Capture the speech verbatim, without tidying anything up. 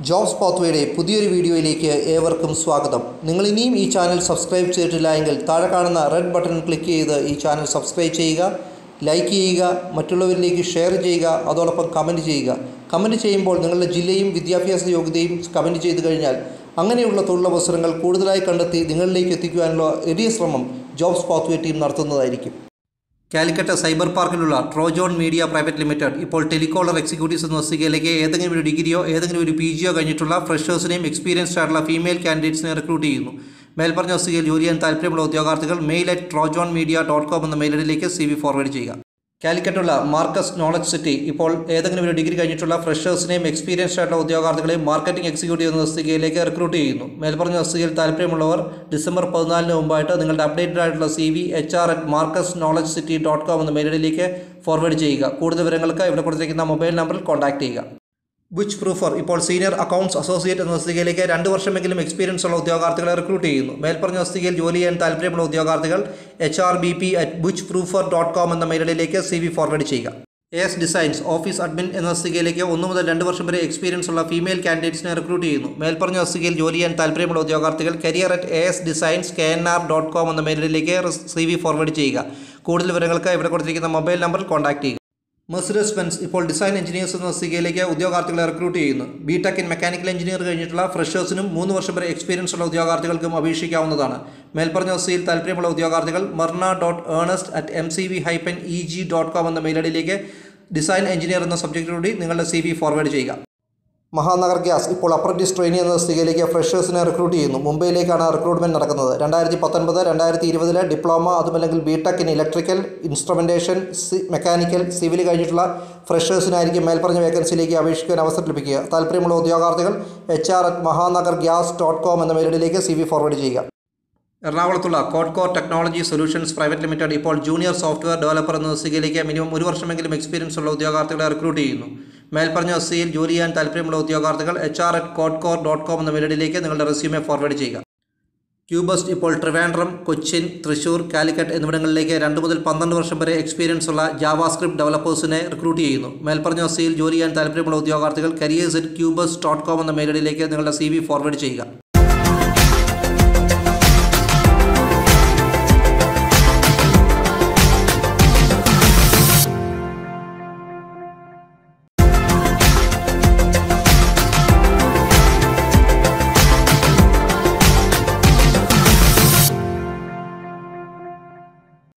Jobs പാത്വേയുടെ പുതിയൊരു വീഡിയോയിലേക്ക് ഏവർക്കും സ്വാഗതം. നിങ്ങൾ ഇനിയും ഈ ചാനൽ സബ്സ്ക്രൈബ് ചെയ്തിട്ടില്ല എങ്കിൽ താഴെ കാണുന്ന റെഡ് ബട്ടൺ ക്ലിക്ക് ചെയ്ത് ഈ ചാനൽ സബ്സ്ക്രൈബ് ചെയ്യുക, ലൈക്ക് ചെയ്യുക, മറ്റുള്ളവരിലേക്ക് ഷെയർ ചെയ്യുക, അതോടൊപ്പം കമൻറ്റ് ചെയ്യുക. കമൻറ്റ് ചെയ്യുമ്പോൾ നിങ്ങളുടെ ജില്ലയും വിദ്യാഭ്യാസ യോഗ്യതയും കമൻറ്റ് ചെയ്ത് കഴിഞ്ഞാൽ അങ്ങനെയുള്ള തൊഴിലവസരങ്ങൾ കൂടുതലായി കണ്ടെത്തി നിങ്ങളിലേക്ക് എത്തിക്കുവാനുള്ള വലിയ ശ്രമം ജോബ്സ് പാത്വേ ടീം നടത്തുന്നതായിരിക്കും. കാലിക്കറ്റ് സൈബർ പാർക്കിലുള്ള ട്രോജോൺ മീഡിയ പ്രൈവറ്റ് ലിമിറ്റഡ് ഇപ്പോൾ ടെലികോളർ എക്സിക്യൂട്ടീവ്സ് എന്ന തസ്തികയിലേക്ക് ഏതെങ്കിലും ഒരു ഡിഗ്രിയോ ഏതെങ്കിലും ഒരു പി ജിയോ കഴിഞ്ഞിട്ടുള്ള ഫ്രഷേഴ്സിനെയും എക്സ്പീരിയൻസ്ഡ് ആയിട്ടുള്ള ഫീമെയിൽ കാൻഡിഡേറ്റ്സിനെ റിക്രൂട്ട് ചെയ്യുന്നു. മേൽപ്പറഞ്ഞ തസ്തികയിൽ ജോലി ചെയ്യാൻ താല്പര്യമുള്ള ഉദ്യോഗാർത്ഥികൾ mail at Trojon media dot com എന്ന മെയിൽ ഐഡിയിലേക്ക് സി വി ഫോർവേഡ് ചെയ്യുക. കാലിക്കറ്റുള്ള മാർക്കസ് നോളജ് സിറ്റി ഇപ്പോൾ ഏതെങ്കിലും ഒരു ഡിഗ്രി കഴിഞ്ഞിട്ടുള്ള ഫ്രഷേഴ്സിനെയും എക്സ്പീരിയൻസ്ഡ് ആയിട്ടുള്ള ഉദ്യോഗാർത്ഥികളെയും മാർക്കറ്റിംഗ് എക്സിക്യൂട്ടീവ് എന്ന തസ്തികയിലേക്ക് റിക്രൂട്ട് ചെയ്യുന്നു. മേൽപ്പറഞ്ഞ തസ്തികയിൽ താല്പര്യമുള്ളവർ ഡിസംബർ പതിനാലിന് മുമ്പായിട്ട് നിങ്ങളുടെ അപ്ഡേറ്റഡ് ആയിട്ടുള്ള C V H R at Marcus knowledge city dot com എന്ന മെയിൽ ഐഡിയിലേക്ക് ഫോർവേഡ് ചെയ്യുക. കൂടുതൽ വിവരങ്ങൾക്ക് ഇവിടെ കൊടുത്തിരിക്കുന്ന മൊബൈൽ നമ്പറിൽ കോൺടാക്ട് ചെയ്യുക. ബുച്ച് പ്രൂഫർ ഇപ്പോൾ സീനിയർ അക്കൗണ്ട്സ് അസോസിയേറ്റ് എന്ന തസ്തികയിലേക്ക് രണ്ട് വർഷമെങ്കിലും എക്സ്പീരിയൻസ് ഉള്ള ഉദ്യോഗാർത്ഥികളെ റിക്രൂട്ട് ചെയ്യുന്നു. മേൽപ്പറഞ്ഞ തസ്തികയിൽ ജോലി ചെയ്യാൻ താല്പര്യമുള്ള ഉദ്യോഗാർത്ഥികൾ H R B P at butch proofer dot com എന്ന മെയിലിലേക്ക് സി വി ഫോർവേഡ് ചെയ്യുക. A S designs office admin എന്ന തസ്തികയിലേക്ക് ഒന്ന് മുതൽ രണ്ട് വർഷം വരെ എക്സ്പീരിയൻസ് ഉള്ള ഫീമെയിൽ കാൻഡിഡേറ്റ്സിനെ റിക്രൂട്ട് ചെയ്യുന്നു. മേൽപ്പറഞ്ഞ തസ്തികയിൽ ജോലി ചെയ്യാൻ താല്പര്യമുള്ള ഉദ്യോഗാർത്ഥികൾ career at A S designs K N R dot com എന്ന മെയിലിലേക്ക് സി വി ഫോർവേഡ് ചെയ്യുക. കൂടുതൽ വിവരങ്ങൾക്ക് ഇവിടെ കൊടുത്തിരിക്കുന്ന മൊബൈൽ നമ്പറിൽ കോൺടാക്ട് ചെയ്യുക. മെഴ്സിഡസ് ബെൻസ് ഇപ്പോൾ ഡിസൈൻ എഞ്ചിനീയേഴ്സ് എന്ന തസ്തികയിലേക്ക് ഉദ്യോഗാർത്ഥികളെ റിക്രൂട്ട് ചെയ്യുന്നു. B tech in mechanical engineer കഴിഞ്ഞിട്ടുള്ള ഫ്രഷേഴ്സിനും മൂന്ന് വർഷം വരെ എക്സ്പീരിയൻസ് ഉള്ള ഉദ്യോഗാർത്ഥികൾക്കും അപേക്ഷിക്കാവുന്നതാണ്. മേൽപ്പറഞ്ഞ തസ്തികയിൽ താല്പര്യമുള്ള ഉദ്യോഗാർത്ഥികൾ Marna dot Ernest at M C V hyphen E G dot com എന്ന മെയിൽ ഐഡിയിലേക്ക് ഡിസൈൻ എഞ്ചിനീയർ എന്ന സബ്ജക്റ്റിലൂടെ നിങ്ങളുടെ സി വി ഫോർവേഡ് ചെയ്യുക. മഹാനഗർ ഗ്യാസ് ഇപ്പോൾ അപ്രന്റീസ് ട്രെയിനി എന്ന തസ്തികയിലേക്ക് ഫ്രഷേഴ്സിനെ റിക്രൂട്ട് ചെയ്യുന്നു. മുംബൈയിലേക്കാണ് റിക്രൂട്ട്മെൻറ്റ് നടക്കുന്നത്. രണ്ടായിരത്തി പത്തൊൻപത് രണ്ടായിരത്തി ഇരുപതിലെ ഡിപ്ലോമ അതുമല്ലെങ്കിൽ B tech in electrical instrumentation C mechanical civil കഴിഞ്ഞിട്ടുള്ള ഫ്രഷേഴ്സിനായിരിക്കും മേൽപ്പറഞ്ഞ വേക്കൻസിയിലേക്ക് അപേക്ഷിക്കാൻ അവസരം ലഭിക്കുക. താല്പര്യമുള്ള ഉദ്യോഗാർത്ഥികൾ H R at Mahanagar gas dot com എന്ന മെയിലിലേക്ക് സി വി ഫോർവേഡ് ചെയ്യുക. എറണാകുളത്തുള്ള Codecore technology solutions private limited ഇപ്പോൾ ജൂനിയർ സോഫ്റ്റ്വെയർ ഡെവലപ്പർ എന്ന തസ്തികയിലേക്ക് മിനിമം ഒരു വർഷമെങ്കിലും എക്സ്പീരിയൻസ് ഉള്ള ഉദ്യോഗാർത്ഥികളെ റിക്രൂട്ട് ചെയ്യുന്നു. മേൽപ്പറഞ്ഞ തസ്തികയിൽ ജോലി ചെയ്യാൻ താല്പര്യമുള്ള ഉദ്യോഗാർത്ഥികൾ H R at Codecore dot com എന്ന മെയിലിലേക്ക് നിങ്ങളുടെ റെസ്യൂമെ ഫോർവേഡ് ചെയ്യുക. ക്യൂബസ്റ്റ് ഇപ്പോൾ ട്രിവാൻഡ്രം, കൊച്ചിൻ, തൃശൂർ, കാലിക്കറ്റ് എന്നിവിടങ്ങളിലേക്ക് രണ്ട് മുതൽ പന്ത്രണ്ട് വർഷം വരെ എക്സ്പീരിയൻസ് ഉള്ള ജാവാസ്ക്രിപ്റ്റ് ഡെവലപ്പേഴ്സിനെ റിക്രൂട്ട് ചെയ്യുന്നു. മേൽപ്പറഞ്ഞ തസ്തികയിൽ ജോലി ചെയ്യാൻ താല്പര്യമുള്ള ഉദ്യോഗാർത്ഥികൾ careers at Cubest dot com എന്ന മെയിലിലേക്ക് നിങ്ങളുടെ സി വി ഫോർവേഡ് ചെയ്യുക.